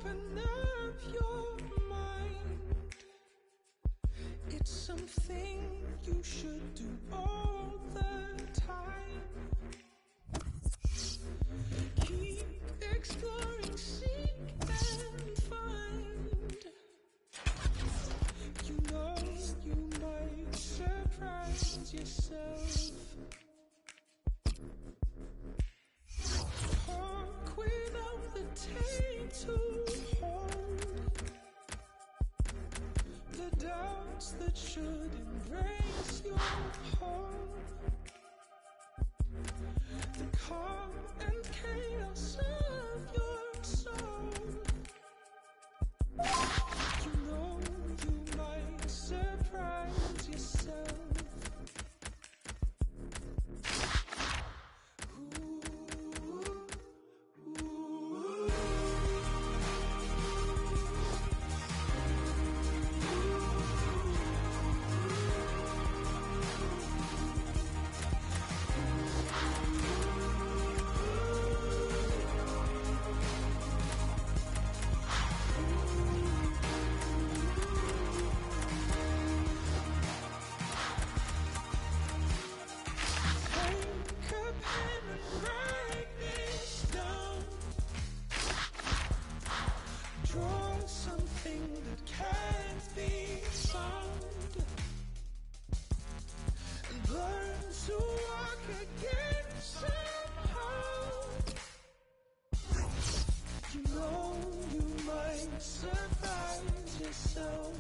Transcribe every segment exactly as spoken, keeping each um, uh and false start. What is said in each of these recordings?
open up your mind. It's something you should do all the time. Keep exploring, seek and find. You know you might surprise yourself. Talk without the tape to hold the doubts that should embrace your home. The calm and chaos of your soul. You know you might surprise yourself. Surprise yourself.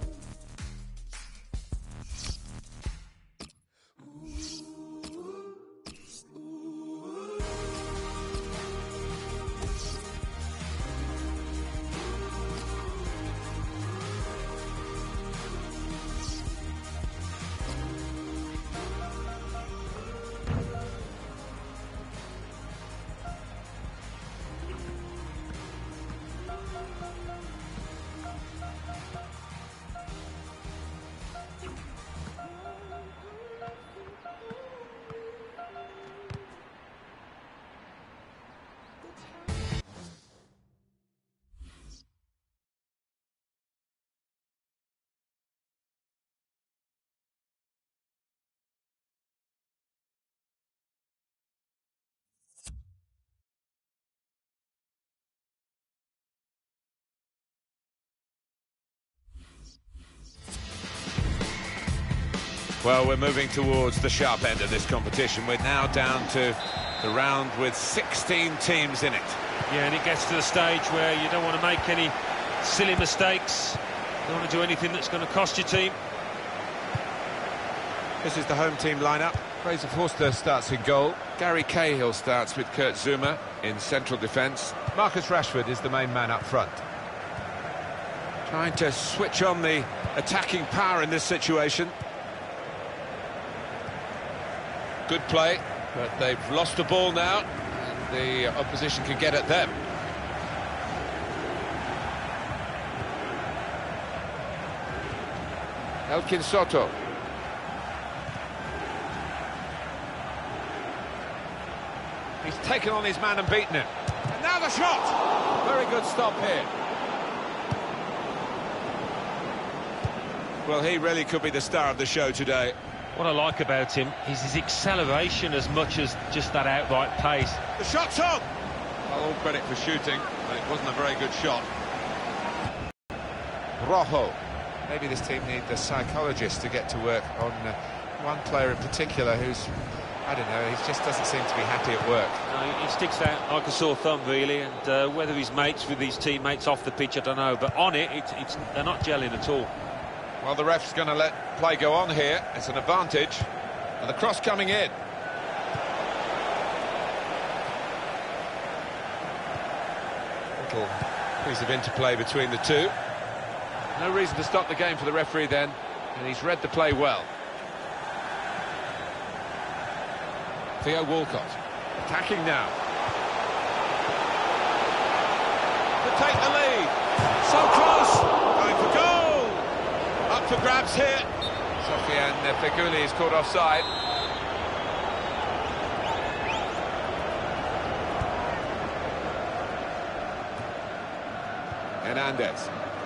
Well, we're moving towards the sharp end of this competition. We're now down to the round with sixteen teams in it. Yeah, and it gets to the stage where you don't want to make any silly mistakes. You don't want to do anything that's going to cost your team. This is the home team lineup. Fraser Forster starts in goal. Gary Cahill starts with Kurt Zouma in central defence. Marcus Rashford is the main man up front. Trying to switch on the attacking power in this situation. Good play, but they've lost the ball now, and the opposition can get at them. Elkin Soto. He's taken on his man and beaten him. And now the shot! Very good stop here. Well, he really could be the star of the show today. What I like about him is his acceleration as much as just that outright pace. The shot's on! Well, all credit for shooting, but it wasn't a very good shot. Rojo. Maybe this team need the psychologist to get to work on uh, one player in particular who's, I don't know, he just doesn't seem to be happy at work. No, he sticks out like a sore thumb, really, and uh, whether he's mates with his teammates off the pitch, I don't know, but on it, it it's, they're not gelling at all. Well, the ref's going to let play go on here. It's an advantage. And the cross coming in. Little piece of interplay between the two. No reason to stop the game for the referee then. And he's read the play well. Theo Walcott attacking now. To take the lead. So close. Going for goal. Up for grabs here. Sofiane Feghouli is caught offside. Hernandez.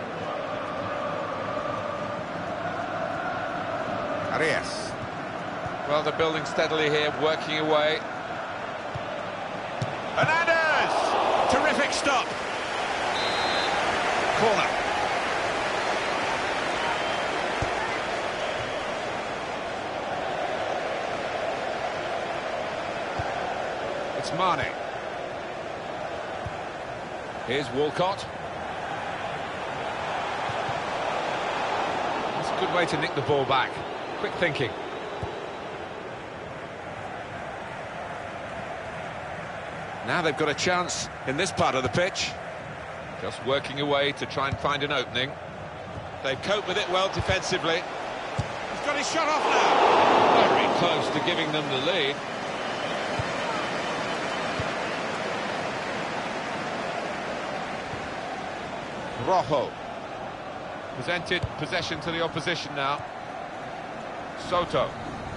Arias. Well, they're building steadily here, working away. Hernandez! Terrific stop. Corner. It's Mane. Here's Walcott. That's a good way to nick the ball back. Quick thinking. Now they've got a chance in this part of the pitch. Just working away to try and find an opening. They've coped with it well defensively. He's got his shot off now. Very close to giving them the lead. Rojo. Presented possession to the opposition now. Soto.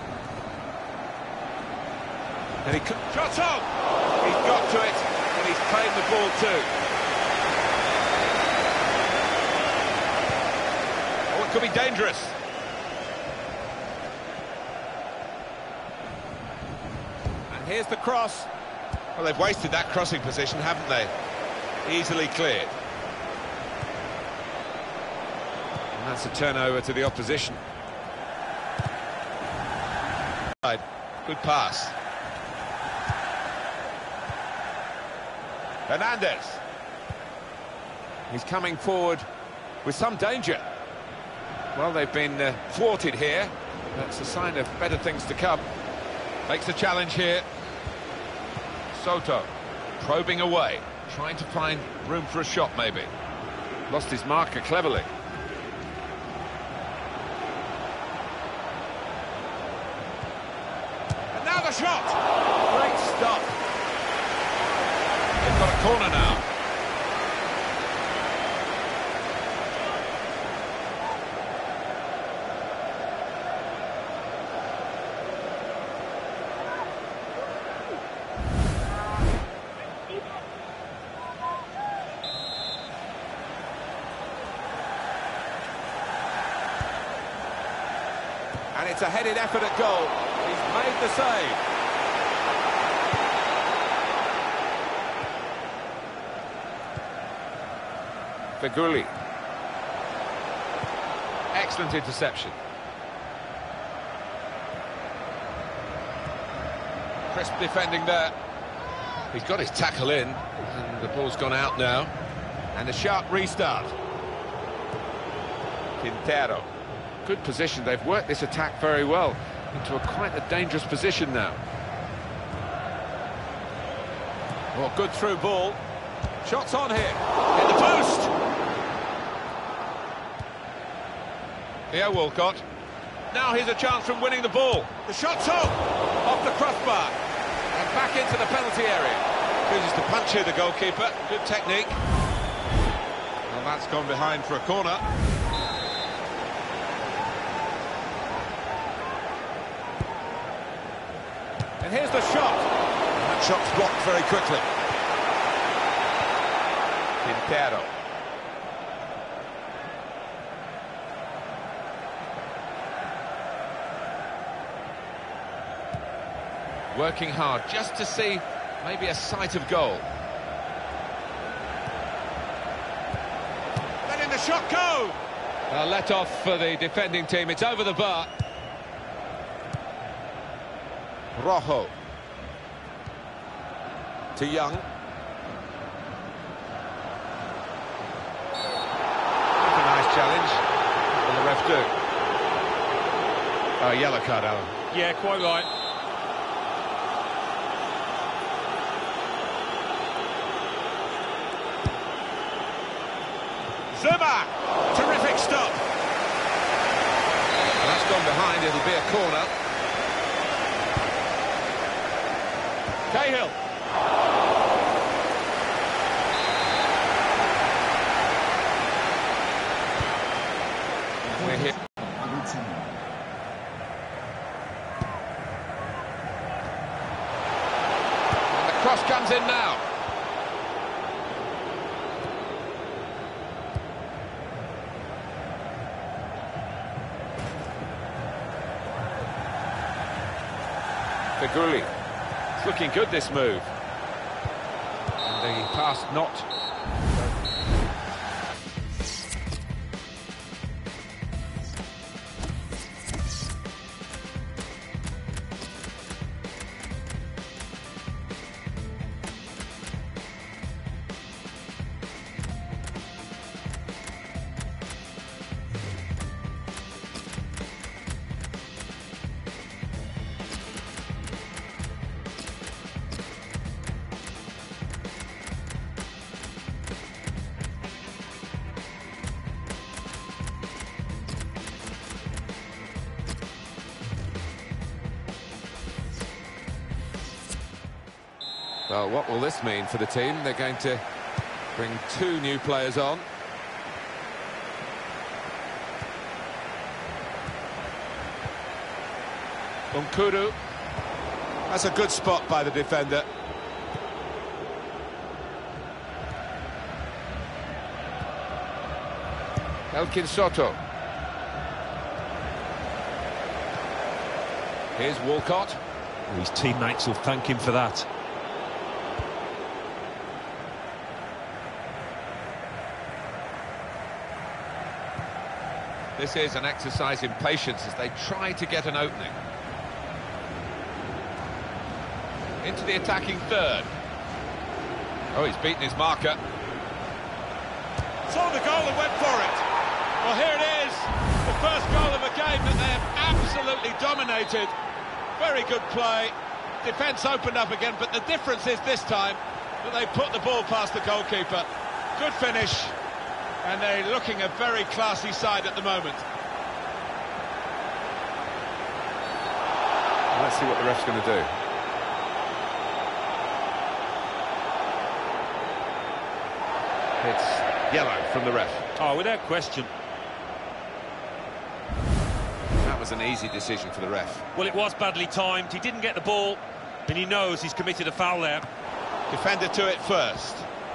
And he could... Shot on! He's got to it, and he's claimed the ball too. Oh, it could be dangerous. And here's the cross. Well, they've wasted that crossing position, haven't they? Easily cleared. And that's a turnover to the opposition. Good pass. Hernandez. He's coming forward with some danger. Well, they've been uh, thwarted here. That's a sign of better things to come. Makes the challenge here. Soto probing away, trying to find room for a shot maybe. Lost his marker cleverly. And now the shot! Great stop. They've got a corner now. And it's a headed effort at goal. He's made the save. Feguli. Excellent interception. Crisp defending there. He's got his tackle in, and the ball's gone out now. And a sharp restart. Quintero. Good position. They've worked this attack very well into a quite a dangerous position now. Oh, good through ball. Shots on here. In the post. Here, Walcott. Now here's a chance from winning the ball. The shot's on. Off the crossbar. And back into the penalty area. Chooses to punch here, the goalkeeper. Good technique. Well, that's gone behind for a corner. And here's the shot. And that shot's blocked very quickly. Quintero. Working hard just to see maybe a sight of goal. Letting the shot go. A let off for the defending team. It's over the bar. Rojo. To Young. That's a nice challenge. What will the ref do? Oh, yellow card, Alan. Yeah, quite right. Zuma! Terrific stop. And that's gone behind. It'll be a corner. Cahill. We're here. And the cross comes in now. Feguli. It's looking good, this move. And the pass not... Well, what will this mean for the team? They're going to bring two new players on. Unkuru. That's a good spot by the defender. Elkin Soto. Here's Walcott. His teammates will thank him for that. This is an exercise in patience as they try to get an opening. Into the attacking third. Oh, he's beaten his marker. Saw the goal and went for it. Well, here it is. The first goal of a game that they have absolutely dominated. Very good play. Defence opened up again, but the difference is this time that they put the ball past the goalkeeper. Good finish. And they're looking a very classy side at the moment. Let's see what the ref's going to do. It's yellow from the ref. Oh, without question. That was an easy decision for the ref. Well, it was badly timed. He didn't get the ball, and he knows he's committed a foul there. Defender to it first.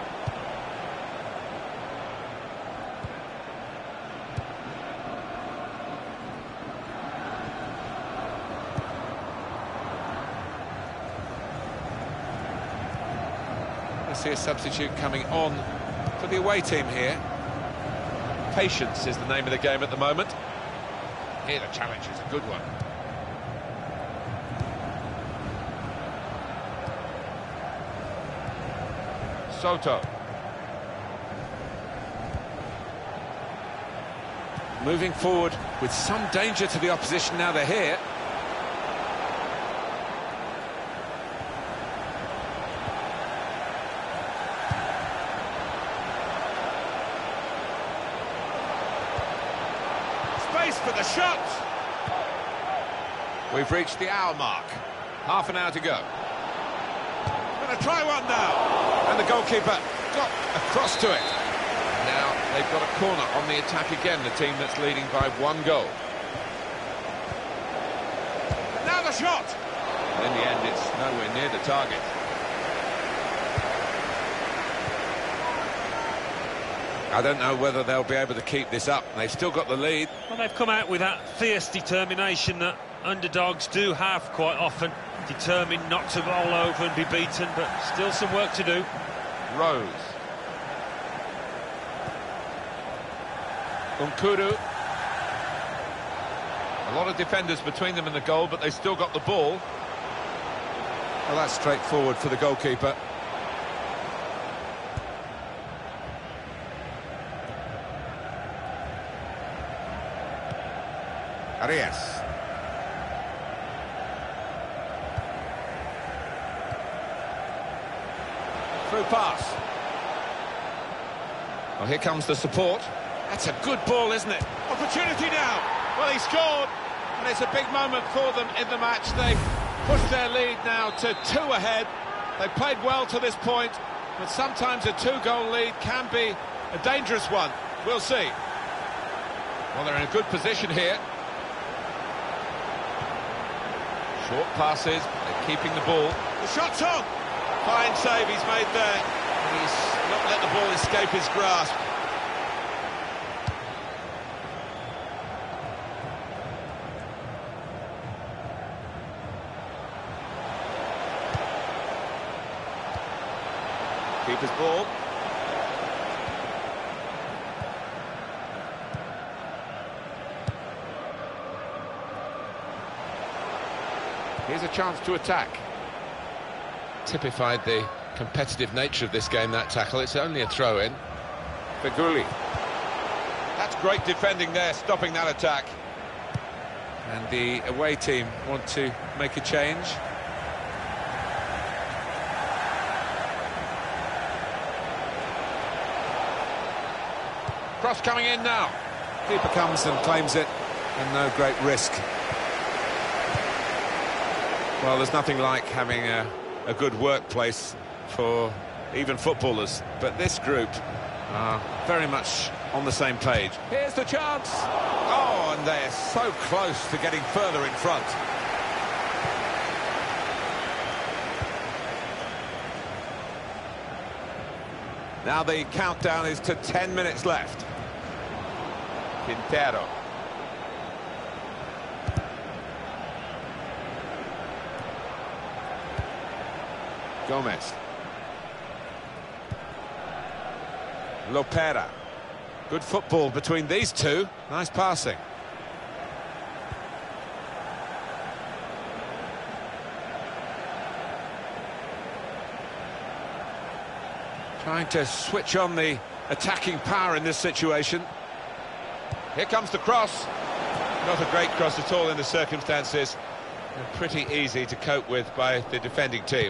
See a substitute coming on for the away team here. Patience is the name of the game at the moment. Here the challenge is a good one. Soto. Moving forward with some danger to the opposition now they're here. For the shot. We've reached the hour mark. Half an hour to go. Gonna try one now. And the goalkeeper got across to it. Now they've got a corner on the attack again, the team that's leading by one goal. Now the shot. And in the end, it's nowhere near the target. I don't know whether they'll be able to keep this up. They've still got the lead. Well, they've come out with that fierce determination that underdogs do have quite often. Determined not to roll over and be beaten, but still some work to do. Rose. Unkuru. A lot of defenders between them and the goal, but they've still got the ball. Well, that's straightforward for the goalkeeper. Arias. Through pass. Well, here comes the support. That's a good ball, isn't it? Opportunity now. Well, he scored, and it's a big moment for them in the match. They've pushed their lead now to two ahead. They played well to this point, but sometimes a two-goal lead can be a dangerous one. We'll see. Well, they're in a good position here. Short passes, they're keeping the ball. The shot's on. Fine save he's made there. And he's not let the ball escape his grasp. Keeper's ball. Here's a chance to attack. Typified the competitive nature of this game, that tackle. It's only a throw-in. Feguli. That's great defending there, stopping that attack. And the away team want to make a change. Cross coming in now. Keeper comes and claims it, and no great risk. Well, there's nothing like having a, a good workplace for even footballers, but this group are very much on the same page. Here's the chance! Oh, and they're so close to getting further in front. Now the countdown is to ten minutes left. Quintero. Gomez. Lopera. Good football between these two. Nice passing. Trying to switch on the attacking power in this situation. Here comes the cross. Not a great cross at all in the circumstances. And pretty easy to cope with by the defending team.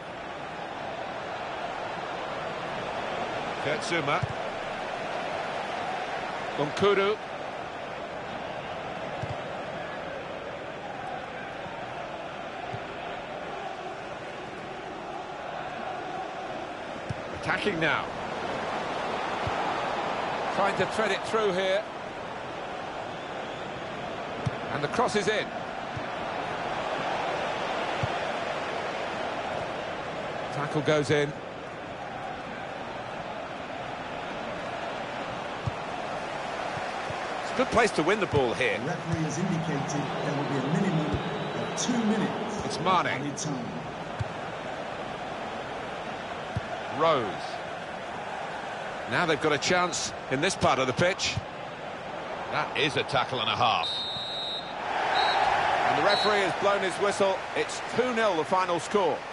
Kurtzuma. Nkudu. Attacking now. Trying to thread it through here. And the cross is in. Tackle goes in. It's a good place to win the ball here. The referee has indicated there will be a minimum of two minutes. It's Mane. Rose. Now they've got a chance in this part of the pitch. That is a tackle and a half. And the referee has blown his whistle. It's two nil the final score.